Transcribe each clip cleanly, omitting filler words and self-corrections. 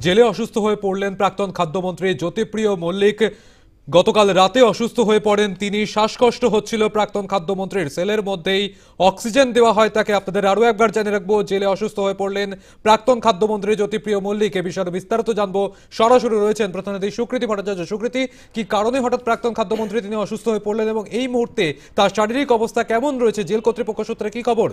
জেলে অসুস্থ হয়ে পড়লেন প্রাক্তন খাদ্যমন্ত্রী জ্যোতিপ্রিয় মল্লিক। গতকাল রাতে অসুস্থ হয়ে পড়েন তিনি। শ্বাসকষ্ট হচ্ছিল প্রাক্তন খাদ্যমন্ত্রীর। সেলের মধ্যেই অক্সিজেন দেওয়া হয় তাকে। আপনাদের আরো একবার জানিয়ে রাখবো, জেলে অসুস্থ হয়ে পড়লেন প্রাক্তন খাদ্যমন্ত্রী জ্যোতিপ্রিয় মল্লিক। এ বিষয়ে বিস্তারিত জানবো। সরাসরি রয়েছেন প্রতিনিধি সুকৃতি ভট্টাচার্য। সুকৃতি, কি কারণে হঠাৎ প্রাক্তন খাদ্যমন্ত্রী তিনি অসুস্থ হয়ে পড়লেন এবং এই মুহূর্তে তার শারীরিক অবস্থা কেমন রয়েছে? জেল কর্তৃপক্ষ সূত্রে কি খবর?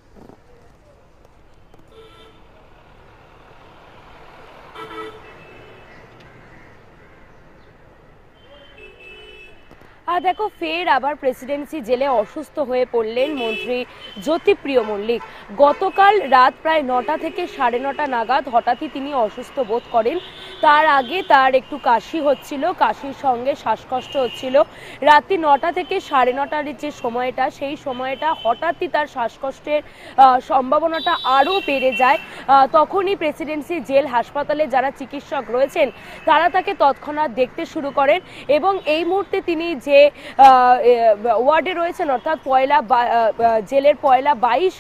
দেখো, ফের আবার প্রেসিডেন্সি জেলে অসুস্থ হয়ে পড়লেন মন্ত্রী জ্যোতিপ্রিয় মল্লিক। গতকাল রাত প্রায় 9টা থেকে 9:30 নাগাদ হঠাৎই তিনি অসুস্থ বোধ করেন। তার আগে তার একটু কাশি হচ্ছিল, কাশির সঙ্গে শ্বাসকষ্ট হচ্ছিল। রাত্রি 9টা থেকে 9:30-র যে সময়টা, সেই সময়টা হঠাৎই তার শ্বাসকষ্টের সম্ভাবনাটা আরও বেড়ে যায়। তখনই প্রেসিডেন্সি জেল হাসপাতালে যারা চিকিৎসক রয়েছেন তারা তাকে তৎক্ষণাৎ দেখতে শুরু করেন এবং এই মুহূর্তে তিনি যে ওয়ার্ডে রয়েছেন, অর্থাৎ জেলের 22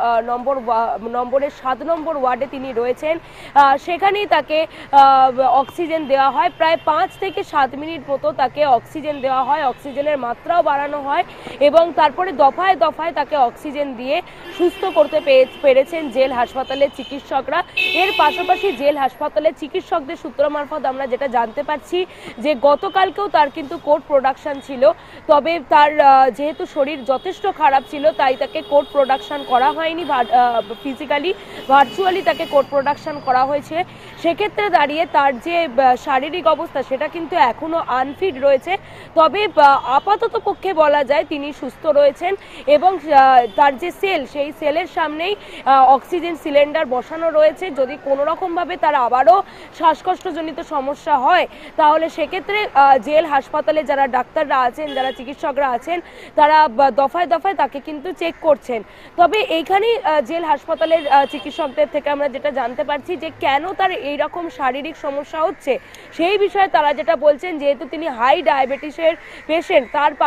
নম্বরের 7 নম্বর ওয়ার্ডে তিনি রয়েছেন। সেখানেই তাকে অক্সিজেন দেওয়া হয়। প্রায় 5 থেকে 7 মিনিট মতো তাকে অক্সিজেন দেওয়া হয়, অক্সিজেনের মাত্রাও বাড়ানো হয় এবং তারপরে দফায় দফায় তাকে অক্সিজেন দিয়ে সুস্থ করতে পেরেছেন জেল হাসপাতালের চিকিৎসকরা। এর পাশাপাশি জেল হাসপাতালের চিকিৎসকদের সূত্র মারফত আমরা যেটা জানতে পারছি যে গতকালকেও তার কিন্তু কোর্ট প্রোডাকশন ছিল, তবে তার যেহেতু শরীর যথেষ্ট খারাপ ছিল তাই তাকে কোর্ট প্রোডাকশন করা হয়নি, ফিজিক্যালি ভার্চুয়ালি তাকে কোর্ট প্রোডাকশন করা হয়েছে। সেক্ষেত্রে দাঁড়িয়ে তার যে শারীরিক অবস্থা সেটা কিন্তু এখনো আনফিট রয়েছে, তবে আপাতত পক্ষে বলা যায় তিনি সুস্থ রয়েছেন এবং তার যে সেল, সেই সেলের সামনেই অক্সিজেন সিলিন্ডার বসানো রয়েছে। যদি কোনো রকমভাবে তার আবারও শ্বাসকষ্টজনিত সমস্যা হয় তাহলে সেক্ষেত্রে জেল হাসপাতালে যারা ডাক্তাররা আছেন, যারা চিকিৎসকরা আছেন, তারা দফায় দফায় তাকে কিন্তু চেক করছেন। তবে এইখানেই জেল হাসপাতালের চিকিৎসকদের থেকে আমরা যেটা জানতে পারছি যে কেন তার এইরকম শারীরিক সমস্যা হচ্ছে, সেই বিষয়ে তারা যেটা বলছেন, যেহেতু তিনি হাই ডায়াবেটিসের পেশেন্ট,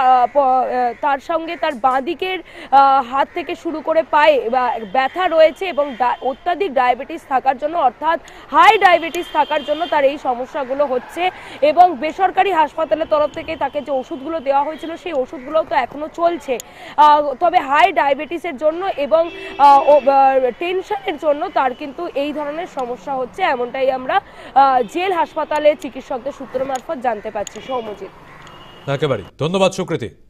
তার সঙ্গে তার বাঁ দিকের হাত থেকে শুরু করে পায়ে ব্যথা রয়েছে এবং অত্যাধিক ডায়াবেটিস থাকার জন্য, অর্থাৎ হাই ডায়াবেটিস থাকার জন্য তার এই সমস্যাগুলো হচ্ছে এবং বেসরকারি হাসপাতালের তরফ থেকে তাকে যে ওষুধগুলো দেওয়া হয়েছিল সেই ওষুধগুলো তো এখনো চলছে। তবে হাই ডায়াবেটিসের জন্য এবং টেনশনের জন্য তার কিন্তু এই ধরনের সমস্যা হচ্ছে, এমনটাই আমরা জেল হাসপাতালে চিকিৎসকদের সূত্র মারফত জানতে পারছি। সৌম্যজিৎ, একেবারে ধন্যবাদ সুকৃতি।